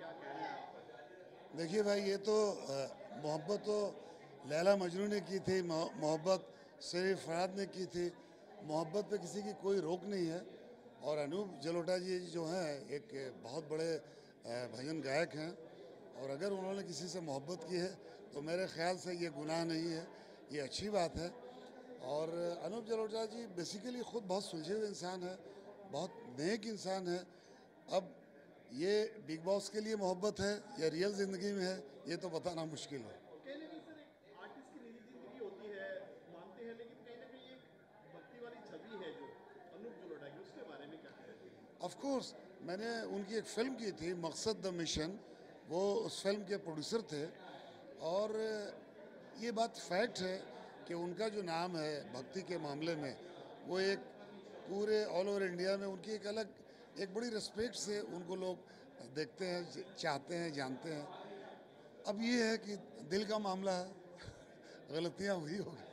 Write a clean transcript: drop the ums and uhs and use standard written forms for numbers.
क्या कहना है आपका? देखिए भाई, ये तो मोहब्बत तो लैला मजनू ने की थी, मोहब्बत सिर्फ फरहाद ने की थी। मोहब्बत पे किसी की कोई रोक नहीं है। और अनूप जलोटा जी जो हैं, एक बहुत बड़े भजन गायक हैं। और अगर उन्होंने किसी से मोहब्बत की है तो मेरे ख्याल से ये गुनाह नहीं है, ये अच्छी बात है। और अनूप जलोटा जी बेसिकली ख़ुद बहुत सुलझे हुए इंसान है, बहुत नेक इंसान है। अब ये बिग बॉस के लिए मोहब्बत है या रियल ज़िंदगी में है, ये तो बताना मुश्किल है। कहीं ना कहीं सर एक आर्टिस्ट की निजी जिंदगी होती है, मानते हैं, लेकिन कहीं ना कहीं एक भक्ति वाली छवि है जो अनूप जलोटा की, उसके बारे में क्या कहेंगे? ऑफ कोर्स, मैंने उनकी एक फ़िल्म की थी मकसद द मिशन, वो उस फिल्म के प्रोड्यूसर थे। और ये बात फैक्ट है कि उनका जो नाम है भक्ति के मामले में, वो एक पूरे ऑल ओवर इंडिया में उनकी एक अलग, एक बड़ी रिस्पेक्ट से उनको लोग देखते हैं, चाहते हैं, जानते हैं। अब ये है कि दिल का मामला है, गलतियाँ हुई होगी।